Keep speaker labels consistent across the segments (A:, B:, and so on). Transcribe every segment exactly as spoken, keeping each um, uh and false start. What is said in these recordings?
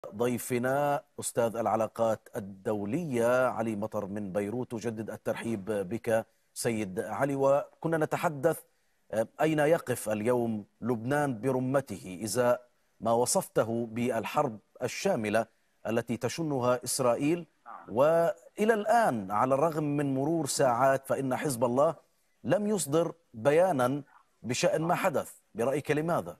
A: ضيفنا أستاذ العلاقات الدولية علي مطر من بيروت. أجدد الترحيب بك سيد علي، وكنا نتحدث أين يقف اليوم لبنان برمته إذا ما وصفته بالحرب الشاملة التي تشنها إسرائيل. وإلى الآن على الرغم من مرور ساعات فإن حزب الله لم يصدر بيانا بشأن ما حدث. برأيك لماذا؟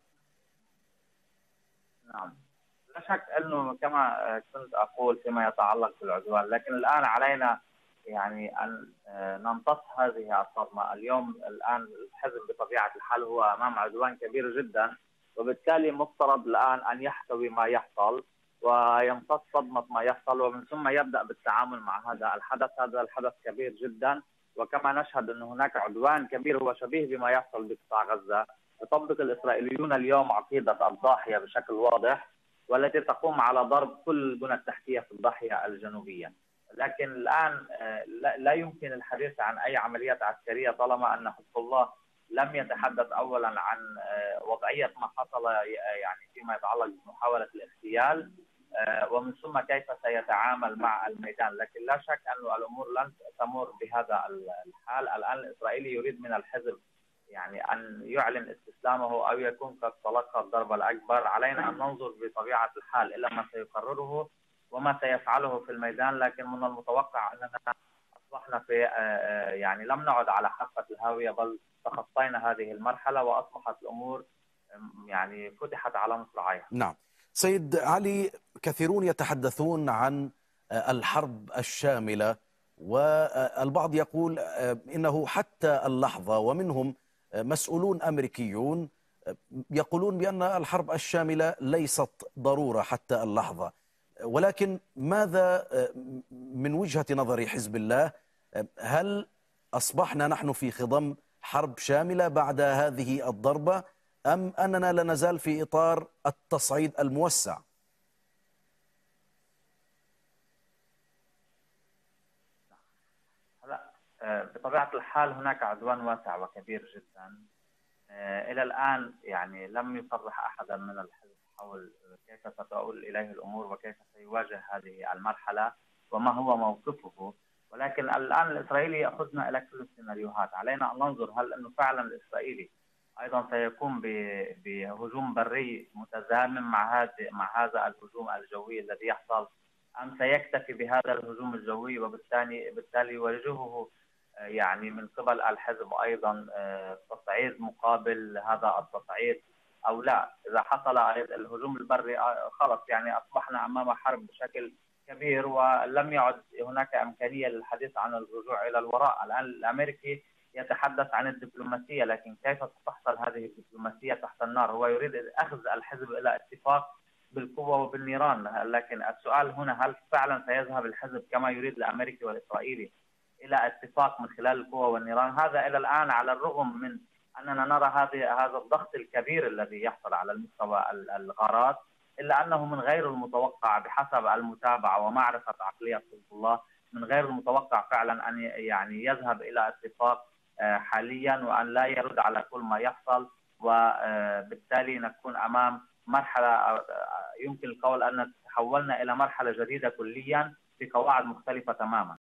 B: نعم، لا شك أنه كما كنت أقول فيما يتعلق بالعدوان، لكن الآن علينا يعني أن نمتص هذه الصدمة. اليوم الآن الحزب بطبيعة الحال هو أمام عدوان كبير جدا، وبالتالي مفترض الآن أن يحتوي ما يحصل ويمتص صدمة ما يحصل، ومن ثم يبدأ بالتعامل مع هذا الحدث. هذا الحدث كبير جدا، وكما نشهد أن هناك عدوان كبير هو شبيه بما يحصل بقطاع غزة. يطبق الإسرائيليون اليوم عقيدة الضاحية بشكل واضح، والتي تقوم على ضرب كل البنى التحتية في الضاحية الجنوبية. لكن الآن لا يمكن الحديث عن أي عمليات عسكرية طالما أن حزب الله لم يتحدث أولا عن وضعية ما حصل يعني فيما يتعلق بمحاولة الاغتيال، ومن ثم كيف سيتعامل مع الميدان. لكن لا شك أن الأمور لن تمر بهذا الحال. الآن الإسرائيلي يريد من الحزب يعني أن يعلن استسلامه أو يكون قد تلقى الضربة الأكبر. علينا أن ننظر بطبيعة الحال إلى ما سيقرره وما سيفعله في الميدان، لكن من المتوقع أننا أصبحنا في يعني لم نعد على حافة الهاوية، بل تخطينا هذه المرحلة وأصبحت الأمور يعني فتحت على مصراعيها.
A: نعم سيد علي، كثيرون يتحدثون عن الحرب الشاملة، والبعض يقول إنه حتى اللحظة، ومنهم مسؤولون أمريكيون يقولون بأن الحرب الشاملة ليست ضرورة حتى اللحظة. ولكن ماذا من وجهة نظر حزب الله؟ هل أصبحنا نحن في خضم حرب شاملة بعد هذه الضربة، أم أننا لا نزال في إطار التصعيد الموسع؟
B: بطبيعة الحال هناك عدوان واسع وكبير جدا. إلى الآن يعني لم يصرح أحدا من الحزب حول كيف ستؤول إليه الأمور وكيف سيواجه هذه المرحلة وما هو موقفه. ولكن الآن الإسرائيلي يأخذنا إلى كل السيناريوهات. علينا أن ننظر هل أنه فعلا الإسرائيلي أيضا سيقوم بهجوم بري متزامن مع هذا مع هذا الهجوم الجوي الذي يحصل، أم سيكتفي بهذا الهجوم الجوي وبالتالي بالتالي يواجهه يعني من قبل الحزب أيضا تصعيد مقابل هذا التصعيد أو لا. إذا حصل الهجوم البري خلص يعني أصبحنا أمام حرب بشكل كبير، ولم يعد هناك إمكانية للحديث عن الرجوع إلى الوراء. الآن الأمريكي يتحدث عن الدبلوماسية، لكن كيف ستحصل هذه الدبلوماسية تحت النار؟ هو يريد أخذ الحزب إلى اتفاق بالقوة وبالنيران. لكن السؤال هنا هل فعلا سيذهب الحزب كما يريد الأمريكي والإسرائيلي إلى اتفاق من خلال القوة والنيران؟ هذا إلى الآن على الرغم من أننا نرى هذه هذا الضغط الكبير الذي يحصل على المستوى الغارات، إلا أنه من غير المتوقع بحسب المتابعة ومعرفة عقلية حزب الله، من غير المتوقع فعلا أن يعني يذهب إلى اتفاق حاليا وأن لا يرد على كل ما يحصل. وبالتالي نكون أمام مرحلة يمكن القول أن تحولنا إلى مرحلة جديدة كليا بقواعد مختلفة تماما.